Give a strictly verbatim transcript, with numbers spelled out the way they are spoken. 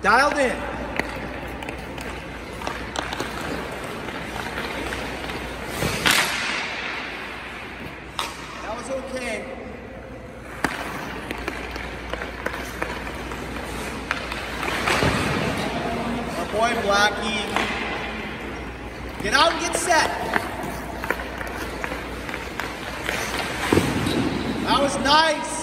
Dialed in. That was okay. Our boy Blackie. Get out and get set. That was nice.